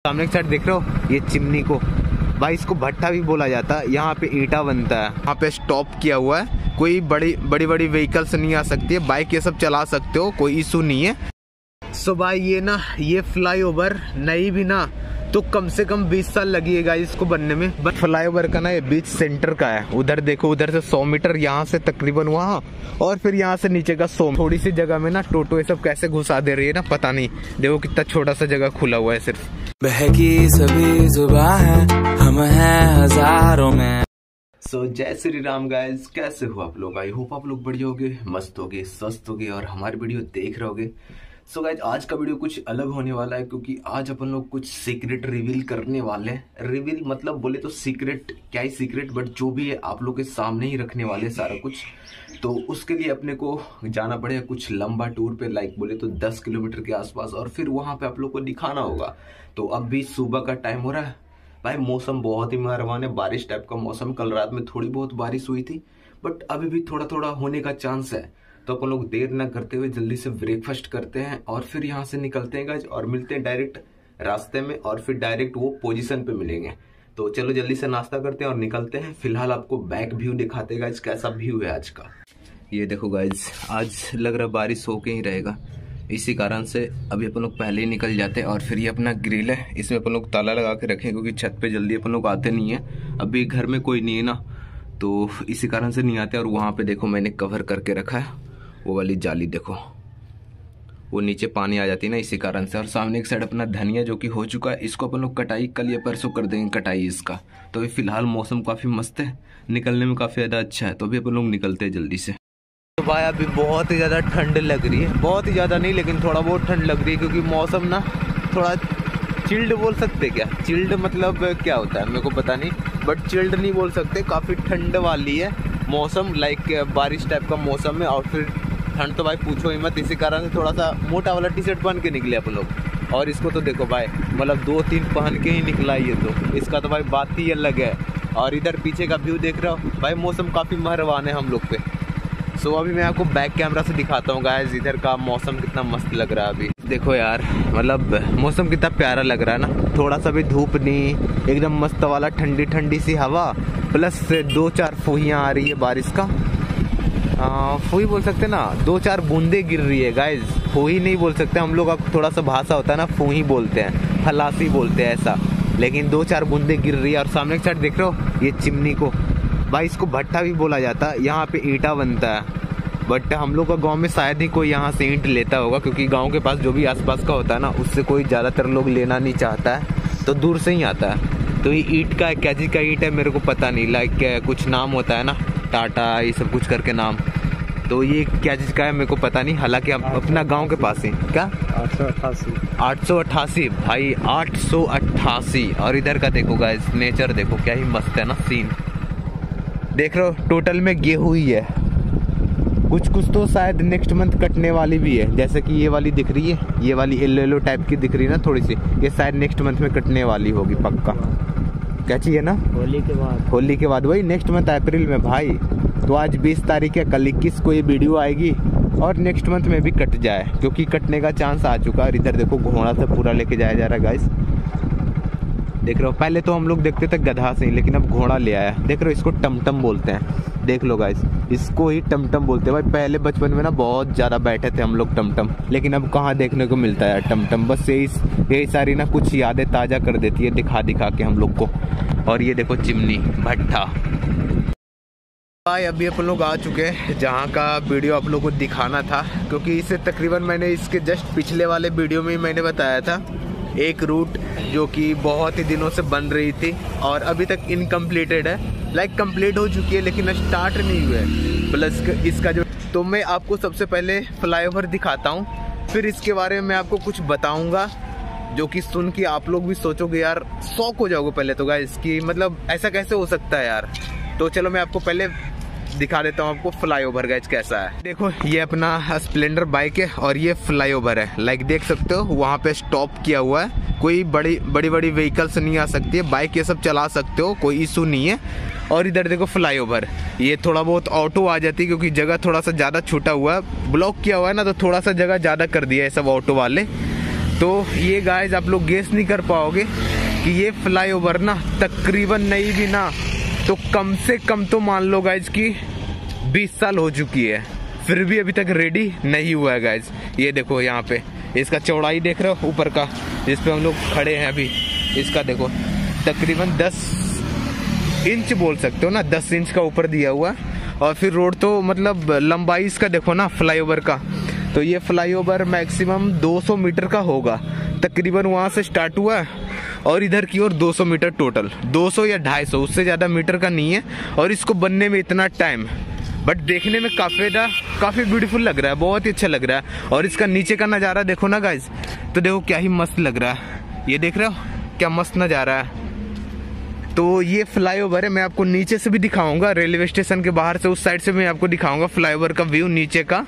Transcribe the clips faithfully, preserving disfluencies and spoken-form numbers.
सामने की साइड देख रहे हो ये चिमनी को, भाई इसको भट्टा भी बोला जाता है। यहाँ पे ईंटा बनता है, यहाँ पे स्टॉप किया हुआ है। कोई बड़ी बड़ी बड़ी व्हीकल्स नहीं आ सकती है, बाइक ये सब चला सकते हो, कोई इशू नहीं है। सो भाई ये ना ये फ्लाईओवर नहीं भी ना तो कम से कम बीस साल लगेगा इसको बनने में। बट फ्लाईओवर का ना ये बीच सेंटर का है, उधर देखो उधर से सौ मीटर, यहाँ से तकरीबन वहाँ, और फिर यहाँ से नीचे का सौ। थोड़ी सी जगह में ना टोटो ये सब कैसे घुसा दे रही है ना, पता नहीं। देखो कितना छोटा सा जगह खुला हुआ है सिर्फ। बहकी सभी जुबां है, हम हैं हजारों में। सो so, जय श्री राम गाइस, कैसे हो आप लोग? आई होप आप लोग बढ़िया होगे, मस्त होगे, स्वस्थ होगे और हमारी वीडियो देख रहे होगे। सो so गाइस आज का वीडियो कुछ अलग होने वाला है, क्योंकि आज अपन लोग कुछ सीक्रेट रिवील करने वाले हैं। रिवील मतलब बोले तो सीक्रेट, क्या ही सीक्रेट, बट जो भी है आप लोग के सामने ही रखने वाले सारा कुछ। तो उसके लिए अपने को जाना पड़ेगा कुछ लंबा टूर पे, लाइक बोले तो दस किलोमीटर के आसपास, और फिर वहां पे आप लोग को दिखाना होगा। तो अब भी सुबह का टाइम हो रहा है भाई, मौसम बहुत ही मेहरबान है, बारिश टाइप का मौसम। कल रात में थोड़ी बहुत बारिश हुई थी, बट अभी भी थोड़ा थोड़ा होने का चांस है। तो अपन लोग देर ना करते हुए जल्दी से ब्रेकफास्ट करते हैं और फिर यहाँ से निकलते हैं गाइस, और मिलते हैं डायरेक्ट रास्ते में, और फिर डायरेक्ट वो पोजीशन पे मिलेंगे। तो चलो जल्दी से नाश्ता करते हैं और निकलते हैं। फिलहाल आपको बैक व्यू दिखाते हैं गाइस, कैसा व्यू है आज का। ये देखो गाइस, आज लग रहा बारिश होके ही रहेगा, इसी कारण से अभी अपन लोग पहले ही निकल जाते हैं। और फिर ये अपना ग्रिल है, इसमें अपन लोग ताला लगा के रखें, क्योंकि छत पे जल्दी अपन लोग आते नहीं है। अभी घर में कोई नहीं है ना, तो इसी कारण से नहीं आते। और वहाँ पे देखो मैंने कवर करके रखा है, वो वाली जाली देखो, वो नीचे पानी आ जाती है ना, इसी कारण से। और सामने एक साइड अपना धनिया जो कि हो चुका है, इसको अपन लोग कटाई कल या परसों कर देंगे कटाई इसका। तो अभी फिलहाल मौसम काफ़ी मस्त है, निकलने में काफ़ी ज़्यादा अच्छा है, तो अभी अपन लोग निकलते हैं जल्दी से। तो भाई अभी बहुत ही ज़्यादा ठंड लग रही है, बहुत ही ज़्यादा नहीं लेकिन थोड़ा बहुत ठंड लग रही है, क्योंकि मौसम ना थोड़ा चिल्ड बोल सकते क्या, चिल्ड मतलब क्या होता है मेरे को पता नहीं, बट चिल्ड नहीं बोल सकते, काफ़ी ठंड वाली है मौसम, लाइक बारिश टाइप का मौसम है। और फिर ठंड तो भाई पूछो ही मत, इसी कारण से थोड़ा सा मोटा वाला टी शर्ट पहन के निकले अपन लोग। और इसको तो देखो भाई, मतलब दो तीन पहन के ही निकला ये, तो इसका तो भाई बात ही अलग है। और इधर पीछे का व्यू देख रहे हो भाई, मौसम काफ़ी मेहरबान है हम लोग पे। सो so, अभी मैं आपको बैक कैमरा से दिखाता हूँ गाइस, इधर का मौसम कितना मस्त लग रहा है अभी। देखो यार, मतलब मौसम कितना प्यारा लग रहा है ना, थोड़ा सा भी धूप नहीं, एकदम मस्त वाला ठंडी ठंडी सी हवा, प्लस दो चार फूहियाँ आ रही है बारिश का। फूही बोल सकते ना, दो चार बूंदे गिर रही है गाइस, फूही नहीं बोल सकते हम लोग, अब थोड़ा सा भाषा होता है ना, फूही बोलते हैं, फलासी बोलते हैं ऐसा, लेकिन दो चार बूंदे गिर रही है। और सामने की साइड देख रहे हो ये चिमनी को, भाई इसको भट्टा भी बोला जाता है। यहाँ पे ईंटा बनता है, बट हम लोग का गांव में शायद ही कोई यहाँ से ईंट लेता होगा, क्योंकि गांव के पास जो भी आसपास का होता है ना, उससे कोई ज़्यादातर लोग लेना नहीं चाहता है, तो दूर से ही आता है। तो ये ईंट का क्या चीज़ का ईंट है मेरे को पता नहीं, लाइक कुछ नाम होता है ना, टाटा ये सब कुछ करके नाम, तो ये क्या चीज़ का है मेरे को पता नहीं। हालांकि हम अपना गाँव के पास ही क्या आठ सौ अट्ठासी आठ सौ अट्ठासी भाई आठ सौ अट्ठासी। और इधर का देखो गाइस, नेचर देखो क्या ही मस्त है ना सीन, देख रहे हो। टोटल में गेहूं ही है, कुछ कुछ तो शायद नेक्स्ट मंथ कटने वाली भी है, जैसे कि ये वाली दिख रही है, ये वाली येलो येलो टाइप की दिख रही है ना थोड़ी सी, ये शायद नेक्स्ट मंथ में कटने वाली होगी पक्का। क्या चाहिए ना, होली के बाद, होली के बाद वही नेक्स्ट मंथ अप्रैल में भाई। तो आज बीस तारीख है, कल इक्कीस को ये वीडियो आएगी, और नेक्स्ट मंथ में भी कट जाए, क्योंकि कटने का चांस आ चुका है। और इधर देखो घोड़ा से पूरा लेके जाया जा रहा है गाइस, देख रहे हो। पहले तो हम लोग देखते थे गधा से ही, लेकिन अब घोड़ा ले आया, देख रहे हो। इसको टमटम बोलते हैं, देख लो गाइस, इसको ही टमटम बोलते हैं भाई। पहले बचपन में ना बहुत ज़्यादा बैठे थे हम लोग टमटम, लेकिन अब कहाँ देखने को मिलता है टमटम। बस यही यही सारी ना कुछ यादें ताज़ा कर देती है दिखा दिखा के हम लोग को। और ये देखो चिमनी भट्टा भाई, अभी अपन लोग आ चुके हैं जहाँ का वीडियो आप लोगों को दिखाना था, क्योंकि इसे तकरीबन मैंने इसके जस्ट पिछले वाले वीडियो में ही मैंने बताया था, एक रूट जो कि बहुत ही दिनों से बन रही थी और अभी तक इनकम्प्लीटेड है, लाइक कंप्लीट हो चुकी है लेकिन स्टार्ट नहीं हुआ है। प्लस इसका जो, तो मैं आपको सबसे पहले फ्लाईओवर दिखाता हूँ, फिर इसके बारे में मैं आपको कुछ बताऊँगा जो कि सुन के आप लोग भी सोचोगे यार, शौक हो जाओगे पहले तो गाइस कि मतलब ऐसा कैसे हो सकता है यार। तो चलो मैं आपको पहले दिखा देता हूँ आपको फ्लाईओवर गाइस कैसा है। देखो ये अपना स्प्लेंडर बाइक है और ये फ्लाईओवर है, लाइक देख सकते हो वहाँ पे स्टॉप किया हुआ है, कोई बड़ी बड़ी बड़ी व्हीकल्स नहीं आ सकती है, बाइक ये सब चला सकते हो, कोई इशू नहीं है। और इधर देखो फ्लाईओवर, ये थोड़ा बहुत ऑटो आ जाती है क्योंकि जगह थोड़ा सा ज़्यादा छूटा हुआ है, ब्लॉक किया हुआ है ना, तो थोड़ा सा जगह ज़्यादा कर दिया है सब ऑटो वाले। तो ये गाइस आप लोग गेस नहीं कर पाओगे कि ये फ्लाईओवर ना तकरीबन नहीं भी ना तो कम से कम तो मान लो गाइस कि बीस साल हो चुकी है, फिर भी अभी तक रेडी नहीं हुआ है गाइस। ये देखो यहाँ पे इसका चौड़ाई देख रहे हो ऊपर का, जिस पे हम लोग खड़े हैं अभी, इसका देखो तकरीबन दस इंच बोल सकते हो ना, दस इंच का ऊपर दिया हुआ है। और फिर रोड तो मतलब लंबाई इसका देखो ना फ्लाईओवर का, तो ये फ्लाईओवर मैक्सिमम दो सौ मीटर का होगा तकरीबन, वहाँ से स्टार्ट हुआ है और इधर की ओर दो सौ मीटर टोटल, दो सौ या ढाई सौ, उससे ज़्यादा मीटर का नहीं है। और इसको बनने में इतना टाइम, बट देखने में काफ़ी काफ़ी ब्यूटीफुल लग रहा है, बहुत ही अच्छा लग रहा है। और इसका नीचे का नज़ारा देखो ना गाइज, तो देखो क्या ही मस्त लग रहा है, ये देख रहे हो क्या मस्त नज़ारा है। तो ये फ्लाईओवर है, मैं आपको नीचे से भी दिखाऊंगा, रेलवे स्टेशन के बाहर से उस साइड से मैं आपको दिखाऊंगा फ्लाईओवर का व्यू नीचे का।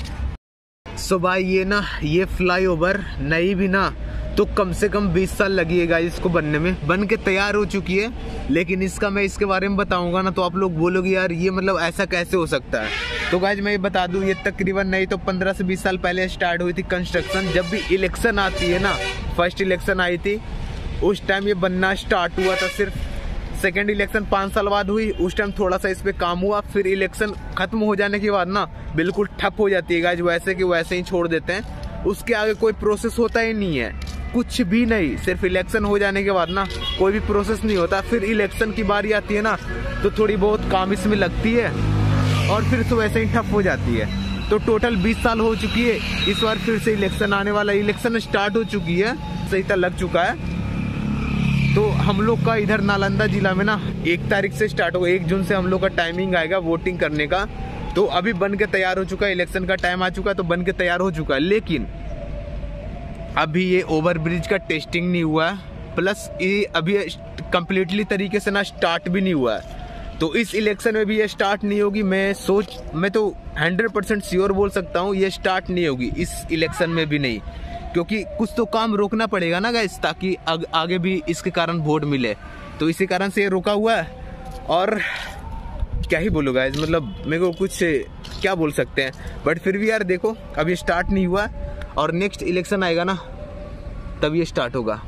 सो भाई ये ना ये फ्लाईओवर नहीं भी ना तो कम से कम बीस साल लगी है गाइस इसको बनने में, बन के तैयार हो चुकी है। लेकिन इसका मैं इसके बारे में बताऊंगा ना तो आप लोग बोलोगे यार ये मतलब ऐसा कैसे हो सकता है। तो गाइस मैं ये बता दूं, ये तकरीबन नहीं तो पंद्रह से बीस साल पहले स्टार्ट हुई थी कंस्ट्रक्शन। जब भी इलेक्शन आती है ना, फर्स्ट इलेक्शन आई थी उस टाइम ये बनना स्टार्ट हुआ था सिर्फ। सेकेंड इलेक्शन पाँच साल बाद हुई, उस टाइम थोड़ा सा इस पे काम हुआ। फिर इलेक्शन खत्म हो जाने के बाद ना बिल्कुल ठप हो जाती है गाइस, वैसे कि वैसे ही छोड़ देते हैं, उसके आगे कोई प्रोसेस होता ही नहीं है, कुछ भी नहीं। सिर्फ इलेक्शन हो जाने के बाद ना कोई भी प्रोसेस नहीं होता। फिर इलेक्शन की बारी आती है ना तो थोड़ी बहुत काम इसमें लगती है और फिर तो वैसे ही ठप हो जाती है। तो टोटल बीस साल हो चुकी है, इस बार फिर से इलेक्शन आने वाला, इलेक्शन स्टार्ट हो चुकी है, सही तक लग चुका है। तो हम लोग का इधर नालंदा जिला में ना एक तारीख से स्टार्ट होगा, एक जून से हम लोग का टाइमिंग आएगा वोटिंग करने का। तो अभी बन के तैयार हो चुका है, इलेक्शन का टाइम आ चुका है तो बन के तैयार हो चुका है। लेकिन अभी ये ओवरब्रिज का टेस्टिंग नहीं हुआ है, प्लस ये अभी कंप्लीटली तरीके से ना स्टार्ट भी नहीं हुआ है। तो इस इलेक्शन में भी ये स्टार्ट नहीं होगी। मैं सोच मैं तो हंड्रेड परसेंट श्योर बोल सकता हूँ ये स्टार्ट नहीं होगी इस इलेक्शन में भी नहीं, क्योंकि कुछ तो काम रोकना पड़ेगा ना गाइस, ताकि आग, आगे भी इसके कारण वोट मिले। तो इसी कारण से ये रुका हुआ है। और क्या ही बोलो गाइस, मतलब मेरे को कुछ क्या बोल सकते हैं, बट फिर भी यार देखो अभी स्टार्ट नहीं हुआ और नेक्स्ट इलेक्शन आएगा ना तब ये स्टार्ट होगा।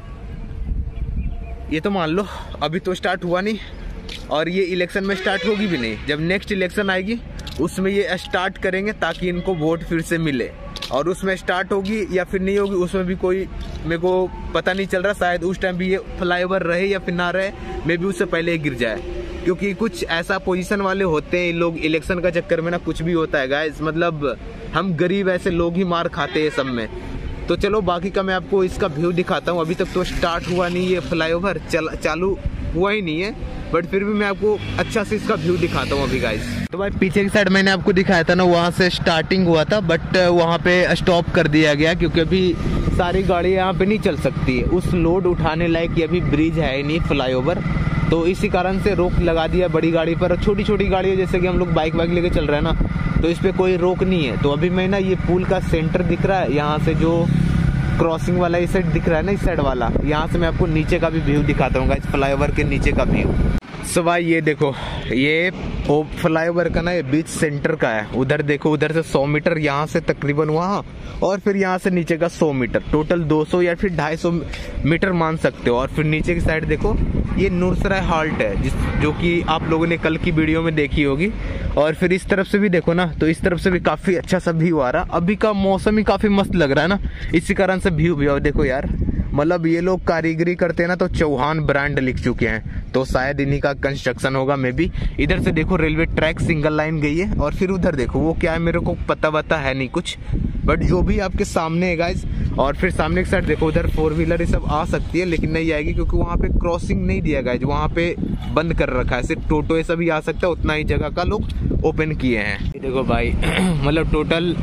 ये तो मान लो अभी तो स्टार्ट हुआ नहीं और ये इलेक्शन में स्टार्ट होगी भी नहीं। जब नेक्स्ट इलेक्शन आएगी उसमें ये स्टार्ट करेंगे ताकि इनको वोट फिर से मिले। और उसमें स्टार्ट होगी या फिर नहीं होगी उसमें भी कोई मेरे को पता नहीं चल रहा, शायद उस टाइम भी ये फ्लाईओवर रहे या फिर ना रहे, मे भी उससे पहले ही गिर जाए। क्योंकि कुछ ऐसा पोजीशन वाले होते हैं लोग, इलेक्शन का चक्कर में ना कुछ भी होता है गाइस, मतलब हम गरीब ऐसे लोग ही मार खाते हैं सब में। तो चलो बाकी का मैं आपको इसका व्यू दिखाता हूँ। अभी तक तो स्टार्ट हुआ नहीं है फ्लाईओवर, चल चालू हुआ ही नहीं है, बट फिर भी मैं आपको अच्छा से इसका व्यू दिखाता हूँ अभी गाइस। तो भाई पीछे की साइड मैंने आपको दिखाया था ना, वहाँ से स्टार्टिंग हुआ था, बट वहाँ पे स्टॉप कर दिया गया क्योंकि अभी सारी गाड़ी यहाँ पे नहीं चल सकती है, उस लोड उठाने लायक ये अभी ब्रिज है ही नहीं फ्लाईओवर। तो इसी कारण से रोक लगा दिया बड़ी गाड़ी पर। छोटी छोटी गाड़ी है जैसे कि हम लोग बाइक वाइक लेके चल रहे हैं ना, तो इस पे कोई रोक नहीं है। तो अभी मैं ना ये पुल का सेंटर दिख रहा है, यहाँ से जो क्रॉसिंग वाला इस साइड दिख रहा है ना, इस साइड वाला, यहाँ से मैं आपको नीचे का भी व्यू दिखाता हूँ गाइस, फ्लाईओवर के नीचे का व्यू। सो भाई ये देखो, ये फ्लाईओवर का ना ये बीच सेंटर का है। उधर देखो, उधर से सौ मीटर, यहाँ से तकरीबन वहाँ, और फिर यहाँ से नीचे का सौ मीटर, टोटल दो सौ या फिर ढाई सौ मीटर मान सकते हो। और फिर नीचे की साइड देखो, ये नूरसराय हाल्ट है, जिस जो कि आप लोगों ने कल की वीडियो में देखी होगी। और फिर इस तरफ से भी देखो ना, तो इस तरफ से भी काफी अच्छा सा व्यू आ रहा। अभी का मौसम ही काफी मस्त लग रहा है ना, इसी कारण से व्यू भी। और देखो यार, मतलब ये लोग कारीगरी करते हैं ना, तो चौहान ब्रांड लिख चुके हैं, तो शायद इन्हीं का कंस्ट्रक्शन होगा मे बी। इधर से देखो रेलवे ट्रैक सिंगल लाइन गई है, और फिर उधर देखो वो क्या है मेरे को पता वता है नहीं कुछ, बट जो भी आपके सामने है गाइस। और फिर सामने की साइड देखो, उधर फोर व्हीलर ये सब आ सकती है लेकिन नहीं आएगी, क्योंकि वहाँ पे क्रॉसिंग नहीं दिया गाइस, वहाँ पे बंद कर रखा है, सिर्फ टोटो ये सब ही आ सकता है, उतना ही जगह का लोग ओपन किए हैं। देखो भाई मतलब टोटल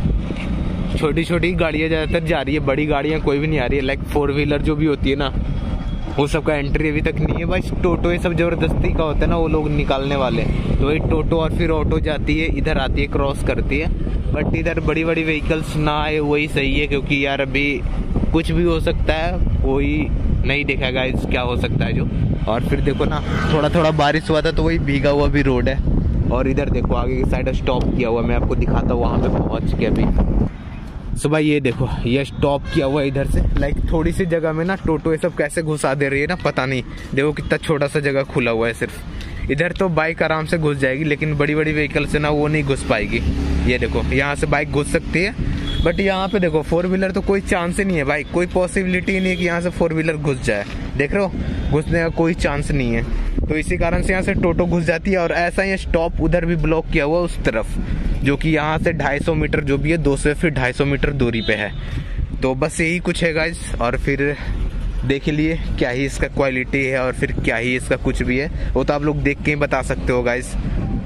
छोटी छोटी गाड़ियाँ ज़्यादातर जा रही है, बड़ी गाड़ियाँ कोई भी नहीं आ रही है। लाइक फोर व्हीलर जो भी होती है ना, वो सब का एंट्री अभी तक नहीं है। भाई टोटो ये सब जबरदस्ती का होता है ना, वो लोग निकालने वाले, तो वही टोटो और फिर ऑटो जाती है, इधर आती है, क्रॉस करती है। बट इधर बड़ी बड़ी व्हीकल्स ना आए वही सही है, क्योंकि यार अभी कुछ भी हो सकता है, कोई नहीं देखा गाइस क्या हो सकता है जो। और फिर देखो ना, थोड़ा थोड़ा बारिश हुआ था तो वही भीगा हुआ भी रोड है। और इधर देखो आगे की साइड स्टॉप किया हुआ, मैं आपको दिखाता हूँ वहाँ पे पहुँच के। अभी सो भाई ये देखो, ये स्टॉप किया हुआ है इधर से। लाइक थोड़ी सी जगह में ना टोटो ये सब कैसे घुसा दे रही है ना, पता नहीं। देखो कितना छोटा सा जगह खुला हुआ है सिर्फ। इधर तो बाइक आराम से घुस जाएगी, लेकिन बड़ी बड़ी व्हीकल से ना वो नहीं घुस पाएगी। ये देखो यहाँ से बाइक घुस सकती है, बट यहाँ पे देखो फोर व्हीलर तो कोई चांस ही नहीं है भाई। कोई पॉसिबिलिटी नहीं है कि यहाँ से फोर व्हीलर घुस जाए। देख रहे हो, घुसने का कोई चांस नहीं है। तो इसी कारण से यहाँ से टोटो घुस जाती है। और ऐसा ही स्टॉप उधर भी ब्लॉक किया हुआ उस तरफ, जो कि यहाँ से ढाई सौ मीटर जो भी है, दो सौ फिर ढाई सौ मीटर दूरी पे है। तो बस यही कुछ है गाइज। और फिर देख लिए क्या ही इसका क्वालिटी है और फिर क्या ही इसका कुछ भी है, वो तो आप लोग देख के ही बता सकते हो गाइज।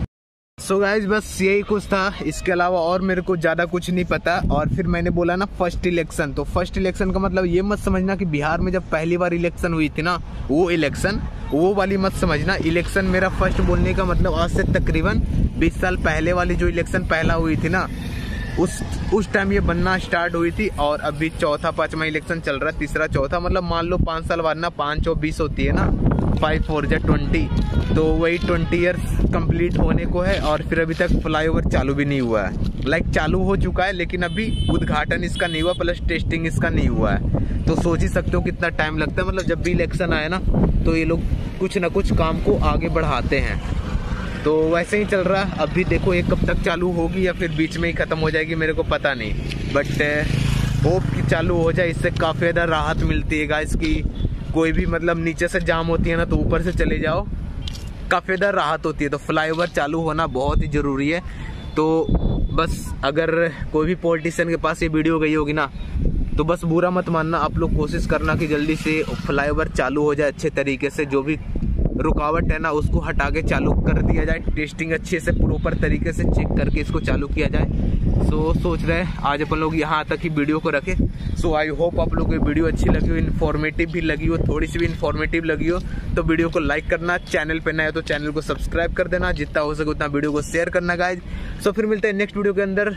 सो so गाइज बस यही कुछ था, इसके अलावा और मेरे को ज़्यादा कुछ नहीं पता। और फिर मैंने बोला ना फर्स्ट इलेक्शन, तो फर्स्ट इलेक्शन का मतलब ये मत समझना कि बिहार में जब पहली बार इलेक्शन हुई थी ना, वो इलेक्शन, वो वाली मत समझना। इलेक्शन मेरा फर्स्ट बोलने का मतलब आज से तकरीबन बीस साल पहले वाली जो इलेक्शन पहला हुई थी ना, उस उस टाइम ये बनना स्टार्ट हुई थी। और अभी चौथा पांचवा इलेक्शन चल रहा है, तीसरा चौथा, मतलब मान लो पाँच साल बाद ना, पाँच और बीस होती है ना, फाइव फोर जा ट्वेंटी, तो वही ट्वेंटी ईयर्स कंप्लीट होने को है। और फिर अभी तक फ्लाईओवर चालू भी नहीं हुआ है। लाइक चालू हो चुका है, लेकिन अभी उद्घाटन इसका नहीं हुआ, प्लस टेस्टिंग इसका नहीं हुआ है। तो सोच ही सकते हो कितना टाइम लगता है। मतलब जब भी इलेक्शन आए ना, तो ये लोग कुछ ना कुछ काम को आगे बढ़ाते हैं। तो वैसे ही चल रहा है। अभी देखो ये कब तक चालू होगी या फिर बीच में ही ख़त्म हो जाएगी, मेरे को पता नहीं। बट होप कि चालू हो जाए, इससे काफ़ी ज़्यादा राहत मिलती है गाइस। की कोई भी मतलब नीचे से जाम होती है ना, तो ऊपर से चले जाओ, काफ़ी ज़्यादा राहत होती है। तो फ्लाईओवर चालू होना बहुत ही ज़रूरी है। तो बस अगर कोई भी पॉलिटिशियन के पास ये वीडियो गई होगी ना, तो बस बुरा मत मानना। आप लोग कोशिश करना कि जल्दी से फ्लाईओवर चालू हो जाए अच्छे तरीके से। जो भी रुकावट है ना, उसको हटा के चालू कर दिया जाए। टेस्टिंग अच्छे से प्रॉपर तरीके से चेक करके इसको चालू किया जाए। सो so, सोच रहे हैं आज अपन लोग यहाँ तक ही वीडियो को रखें। सो आई होप आप लोग को वीडियो अच्छी लगी हो, इन्फॉर्मेटिव भी लगी हो, थोड़ी सी भी इन्फॉर्मेटिव लगी हो तो वीडियो को लाइक करना। चैनल पे नए हो तो चैनल को सब्सक्राइब कर देना, जितना हो सके उतना वीडियो को शेयर करना गाइज। सो so, फिर मिलते हैं नेक्स्ट वीडियो के अंदर।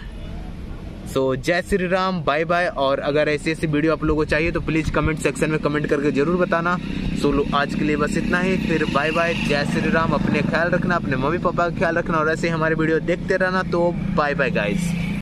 सो so, जय श्री राम, बाय बाय। और अगर ऐसी ऐसी वीडियो आप लोगों को चाहिए तो प्लीज़ कमेंट सेक्शन में कमेंट करके जरूर बताना। सो so, आज के लिए बस इतना ही। फिर बाय बाय, जय श्री राम। अपने ख्याल रखना, अपने मम्मी पापा का ख्याल रखना, और ऐसे हमारे वीडियो देखते रहना। तो बाय बाय गाइस।